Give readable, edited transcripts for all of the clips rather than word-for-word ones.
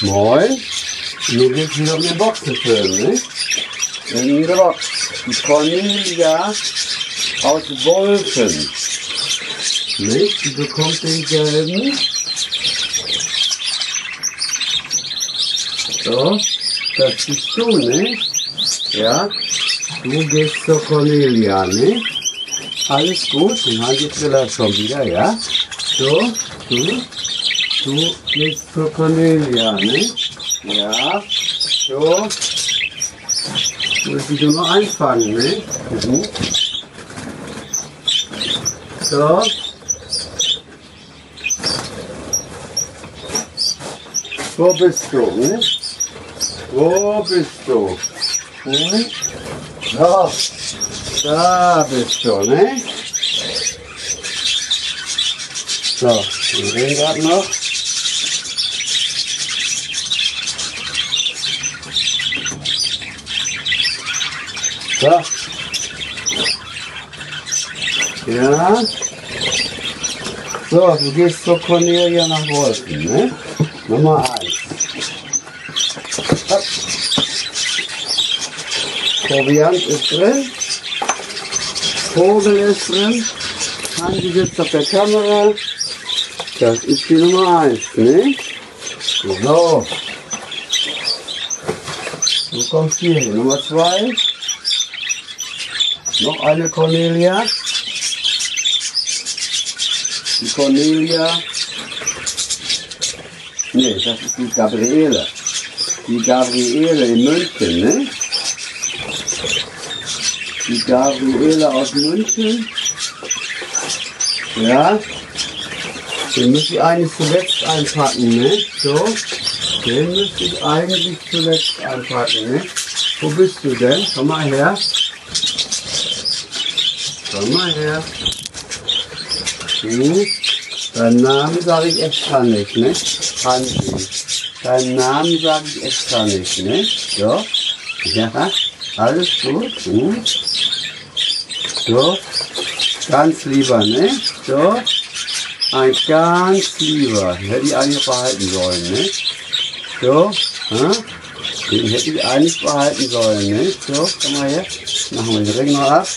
Moin. Nun geht's wieder um den Boxenfilm, ne? In der Box. Die Cornelia aus Wolfen. Nicht? Die bekommt den gelben. So, das bist du, ne? Ja, du gehst zur Cornelia, ne? Alles gut, dann hat jetzt vielleicht schon wieder, ja? So, du gehst zur Cornelia, ne? Ja, so. Muss ich nur noch einfangen, ne? Mhm. So. Wo bist du, ne? Wo bist du? Hm? So. Da bist du, ne? So, wir reden gerade noch. So. Ja. So, du gehst zur Cornelia nach Wolfen, ne? Nummer 1. Hopp. Proviant ist drin. Vogel ist drin. Handy sitzt auf der Kamera. Das ist die Nummer 1, ne? So. Du kommst hier hin. Nummer 2. Noch eine Cornelia. Die Cornelia. Ne, das ist die Gabriele. Die Gabriele in München, ne? Die Gabriele aus München. Ja. Den müsste ich eigentlich zuletzt einpacken, ne? So. Den müsste ich eigentlich zuletzt einpacken, ne? Wo bist du denn? Komm mal her. Komm mal her. Deinen Namen sage ich extra nicht, ne? Hansi. Deinen Namen sage ich extra nicht, ne? So. Ja. Alles gut. So. Ganz lieber, ne? So. Ein ganz lieber. Hätte ich eigentlich behalten sollen, ne? So. Den hätte ich eigentlich behalten sollen, ne? So. Komm mal her. Machen wir den Ring noch ab.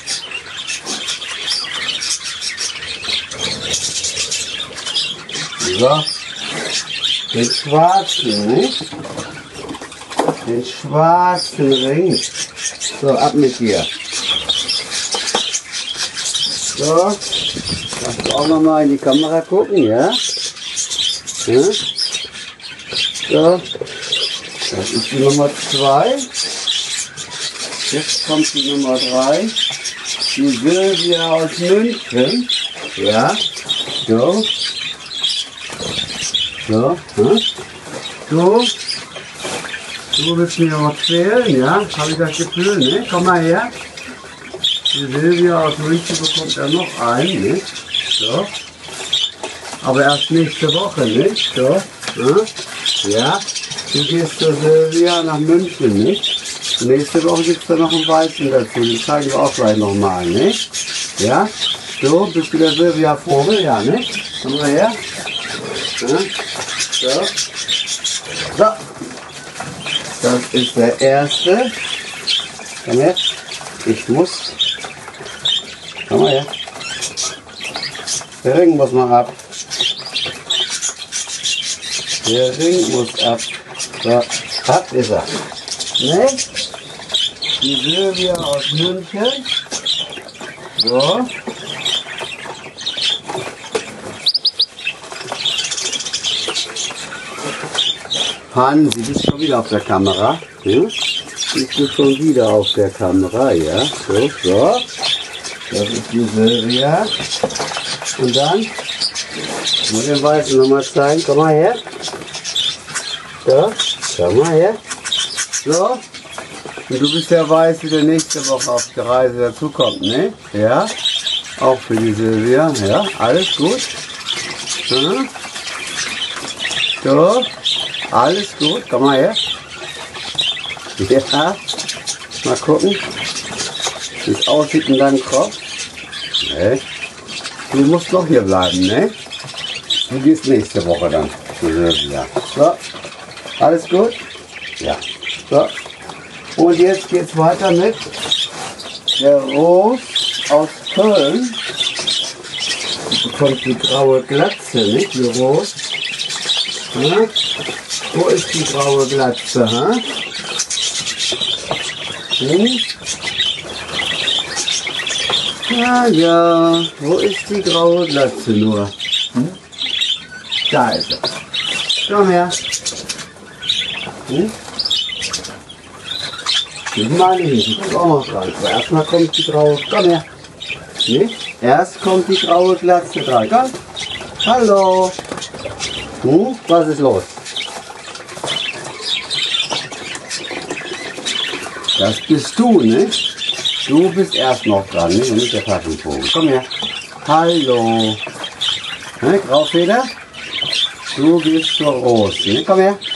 So, den schwarzen, ne? Den schwarzen Ring. So, ab mit dir. So, darfst du auch noch mal in die Kamera gucken, ja? Ja? So, das ist die Nummer 2. Jetzt kommt die Nummer 3. Die Silvia aus München. Ja, so. So, du willst mir noch zählen, ja? Habe ich das Gefühl, ne? Komm mal her. Die Silvia aus München bekommt ja noch einen, ne? So. Aber erst nächste Woche, ne? So, ja? Du gehst zur Silvia nach München, ne? Nächste Woche gibt es da noch einen Weißen dazu, den zeigen wir auch gleich nochmal, ne? Ja? So, bist du der Silvia Vogel, ja, ne? Komm mal her. Ja? So. So. Das ist der erste. Komm her. Ich muss. Komm mal her. Der Ring muss mal ab. Der Ring muss ab. So. Ab ist er. Ne? Die Silvia aus München. So. Hansi, du bist schon wieder auf der Kamera. Ja? Bist du schon wieder auf der Kamera, ja? So, so. Das ist die Silvia. Und dann, ich muss den Weißen nochmal zeigen. Komm mal her. So, komm mal her. So. Und du bist der Weiße, der nächste Woche auf der Reise dazukommt, ne? Ja. Auch für die Silvia. Ja, alles gut. Ja. So. Alles gut, komm mal her. Ja, mal gucken, wie es aussieht in deinem Kopf. Nee. Du musst noch hier bleiben, ne? Du gehst nächste Woche dann. Ja. So. Alles gut? Ja. So. Und jetzt geht's weiter mit der Ros aus Köln. Die bekommt die graue Glatze, nicht? Die Ros. Ja? Wo ist die graue Glatze? Ha? Hm? Ja, ja. Wo ist die graue Glatze nur? Hm? Da ist sie. Komm her. Hm? Die meine ich, die kommt auch noch dran. Aber erstmal kommt die graue. Komm her. Nee? Erst kommt die graue Glatze dran. Komm. Hallo. Was ist los? Das bist du, ne? Du bist erst noch dran, ne? Und nicht der Taschenvogel. Komm her. Hallo. Ne, Graufeder? Du gehst zur Rose, ne? Komm her.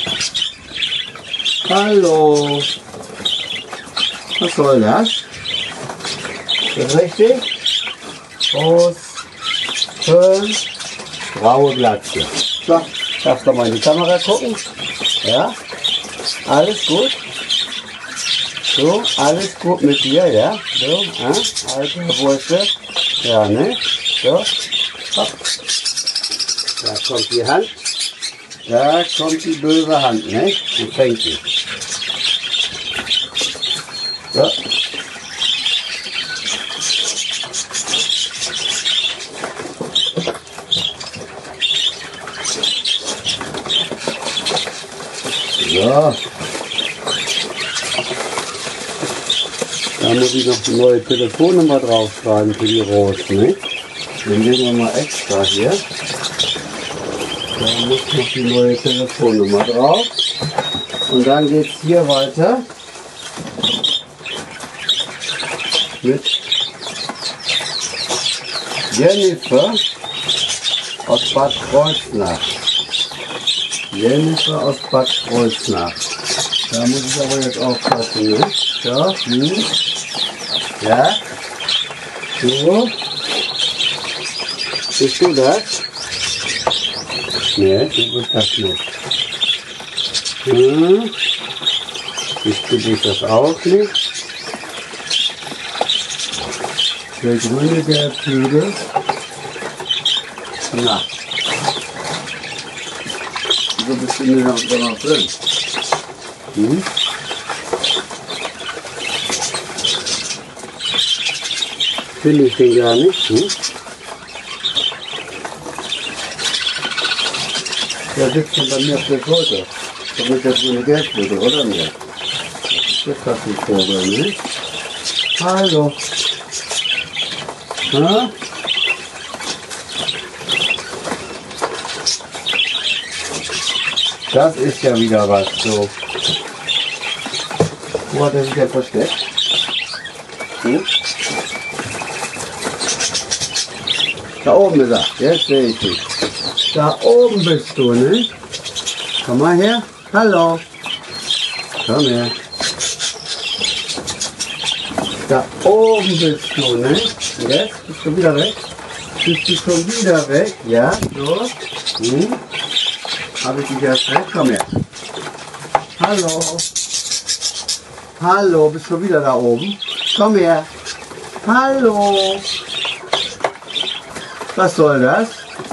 Hallo. Was soll das? Ist das richtig? Rose, Köln, graue Glatze. So, darfst du mal in die Kamera gucken? Ja? Alles gut? So, alles gut mit dir, ja? So, alte Wurzel. Ja, ne? So, hopp. Da kommt die Hand. Da kommt die böse Hand, ne? Und fängt sie. So. So. Da muss ich noch die neue Telefonnummer draufschreiben für die Rose, ne? Dann nehmen wir mal extra hier. Da muss noch die neue Telefonnummer drauf. Und dann geht es hier weiter mit Jennifer aus Bad Kreuznach. Jennifer aus Bad Kreuznach. Da muss ich aber jetzt aufpassen, ne? So, ja. So. Bist du das? Nee, du bist das nicht. Bist das auch nicht? Der grüne Gelbhügel. Na. Wieso bist du denn noch drin? Finde ich den gar nicht. Der sitzt schon bei mir auf der Schulter. Das ist jetzt so eine Geldbüte, oder nicht? Das hat die Vogel, ne? Hallo. Ha? Das ist ja wieder was so. Wo hat er sich denn versteckt? Da oben ist er. Jetzt sehe ich dich. Da oben bist du, ne? Komm mal her. Hallo. Komm her. Da oben bist du, ne? Jetzt bist du wieder weg. Bist du schon wieder weg? Ja, so. Habe ich dich erst weg? Komm her. Hallo. Hallo, bist du wieder da oben? Komm her. Hallo. Was soll das?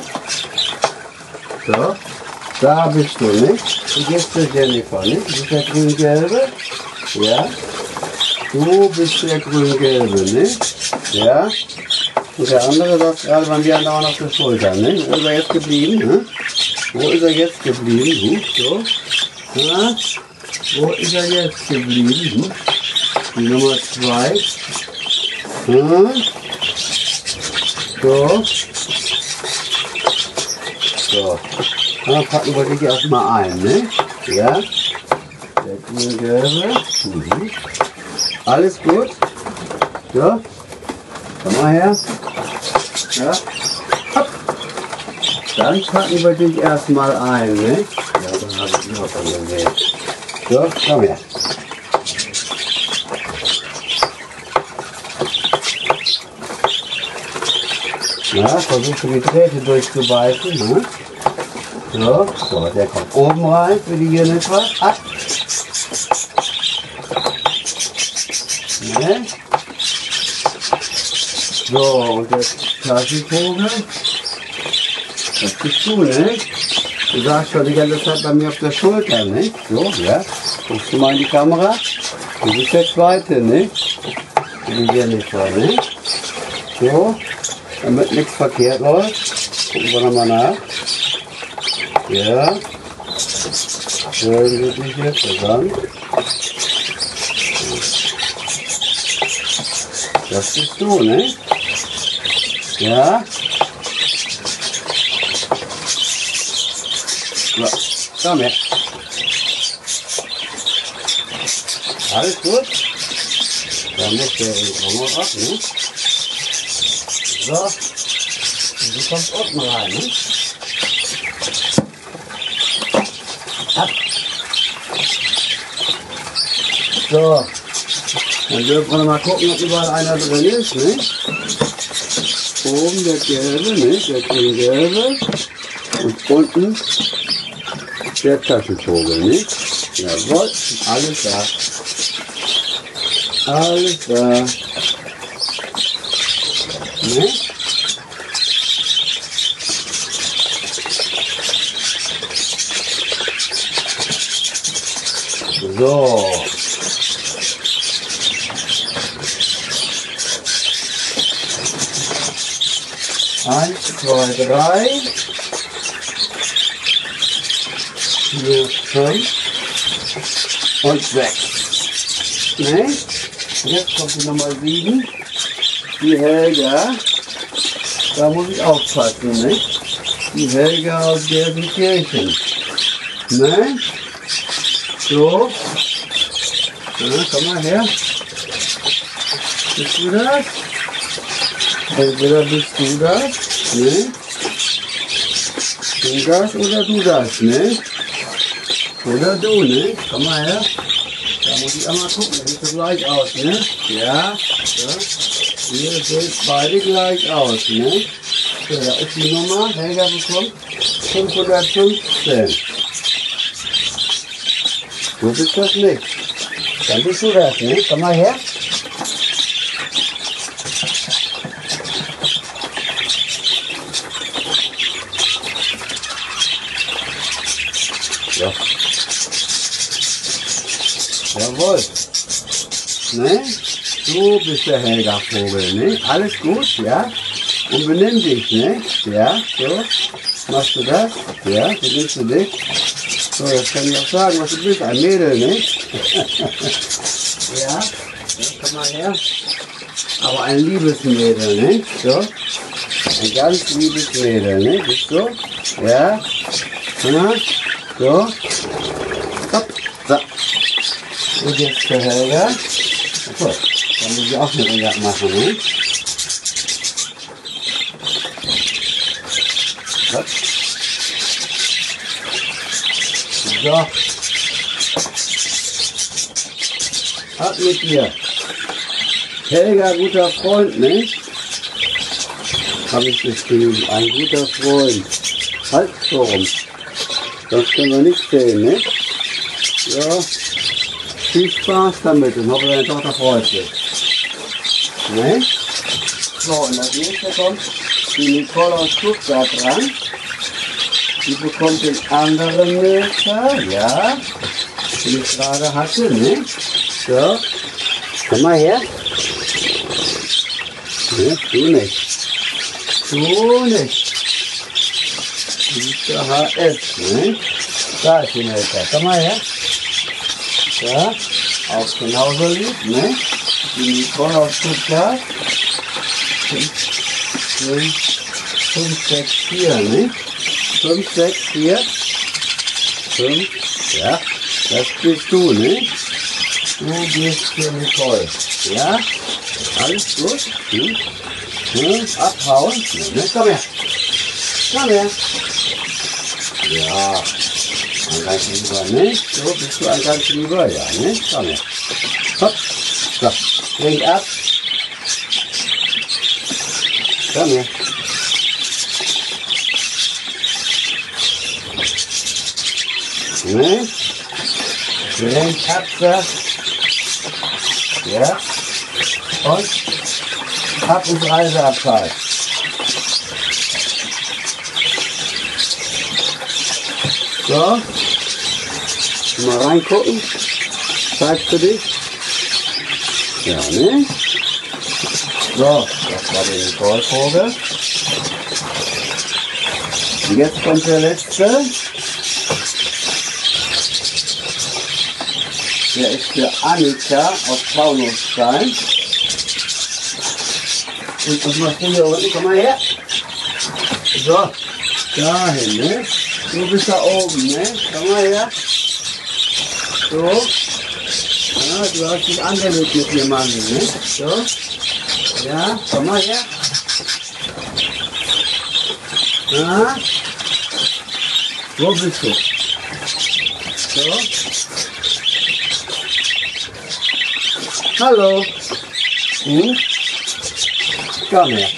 So. Da bist du, nicht? Und jetzt der Jennifer, nicht? Du bist der grün-gelbe. Ja. Du bist der grün-gelbe, nicht? Ja. Und der andere saß gerade beim anderen auf der Schulter, ne? Wo ist er jetzt geblieben? Ne? Wo ist er jetzt geblieben? So. Ja. Wo ist er jetzt geblieben? Die Nummer 2. Ja. So. So. Dann packen wir dich erstmal ein, ne? Ja. Der grün-gelbe. Alles gut? So. Komm mal her. Ja. Hopp. Dann packen wir dich erstmal ein, ne? Ja, dann habe ich noch von gesehen. So, komm her. Ja, versuchst du die Drähte durchzubeißen, ne? So, der kommt oben rein für die hier nicht was. Ab. Ne? So, und der Taschenvogel. Das bist du, ne? Du sagst schon die ganze Zeit bei mir auf der Schulter, ne? So, ja. Guckst du mal in die Kamera? Du bist der Zweite, ne? Die hier nicht so, ne? So, damit nichts verkehrt läuft. Gucken wir nochmal nach. Ja. Schön wirklich hier zusammen. Das bist du, ne? Ja. So, komm her. Alles gut? Da muss der auch noch ab, ne? So. Und du kommst unten rein, ne? Ab. So. Dann dürfen wir mal gucken, ob überall einer drin ist, ne? Oben der gelbe, ne? Der grün-gelbe. Und unten der Taschenvogel, ne? Jawohl, alles da. Alles da. Ne? So. 1, 2, 3, 4, 5 und 6. Ne? Jetzt kommt die Nummer 7. Die Helga. Da muss ich aufpassen, ne? Die Helga aus Gelsenkirchen. Ne? So. Ja, komm mal her. Bist du das? Entweder bist du das, ne? Du das oder du das, ne? Oder du, ne? Komm mal her. Da muss ich einmal gucken, das sieht so gleich aus, ne? Ja, so. Ihr seht beide gleich aus, ne? So, da ist die Nummer, Helga bekommt 515. Du bist das nicht. Dann bist du das, ne? Komm mal her. Ja. Jawohl. Ne? Du bist der Helga-Vogel, ne? Alles gut, ja? Und benimm dich, ne? Ja, so. Machst du das? Ja, benimmst du dich? So, jetzt kann ich auch sagen, was du bist. Ein Mädel, ne? Ja, komm mal her. Aber ein liebes Mädel, ne? So. Ein ganz liebes Mädel, ne? Bist du? Ja. Ja. So. Hopp. So. Und jetzt der Helga. So. Dann muss ich auch eine Ringe machen, ne? Hopp. So. Ab mit dir. Helga, guter Freund, ne? Habe ich geschrieben. Ein guter Freund. Halt so rum. Sonst können wir nicht sehen, ne? Ja. Viel Spaß damit und hoffe, deine Tochter freut sich. Ne? So, und als nächstes kommt die Nicole aus Stuttgart dran. Die bekommt den anderen Meter, ja, den ich gerade hatte, ne? So, komm mal her. Ne, du nicht. Du nicht. Du bist der HS, ne? Da ist die Meter, komm mal her. Ja, auch genauso lieb, ne? Die Nicole aus Stuttgart. 5, 6, 4, ne? 5, 6, 4, 5, ja, das bist du, ne? Du bist für Nicole, ja? Alles gut? Gut? Ne? Abhauen? Ne? Komm her. Komm her. Ja, ein ganz lieber, ne? So, bist du ein ganz lieber, ja, ne? Komm her. Hopp. So, bring ab. Komm her. Ne? Rennkatze. Ja. Und Pack- und Reiseabfall. So. Mal reingucken. Zeigst du dich? Ja, ne? So, das war der Nikolvogel. Und jetzt kommt der letzte. Der ist für Annika aus Taunusstein. Und was machst du hier unten? Komm mal her. So, dahin, ne? Du bist da oben, ne? Komm mal her. So. Ja, du hast dich angelegt mit jemandem, ne? So. Ja, komm mal her. Ja. Wo bist du? So. Hallo. Komm her.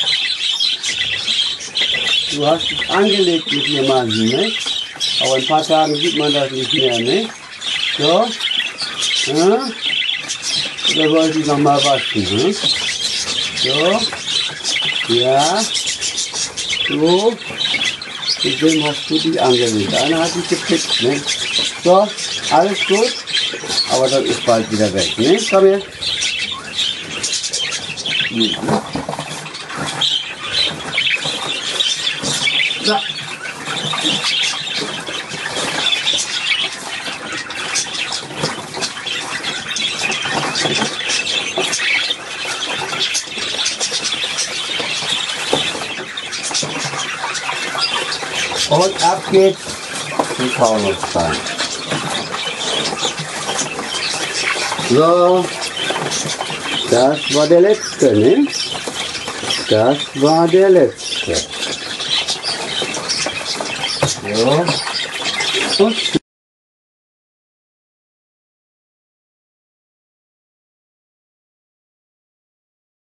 Du hast dich angelegt mit jemandem, ne? Aber in ein paar Tagen sieht man das nicht mehr, ne? So. Ja. Oder wollte ich noch mal waschen, ne? So. Ja. So. Mit dem hast du dich angelegt. Einer hat dich gepickt, ne? So. Alles gut. Aber das ist bald wieder weg, ne? Komm her. So. Und ab geht's zum Taunusstein. So, das war der letzte, ne? Das war der letzte. So. Und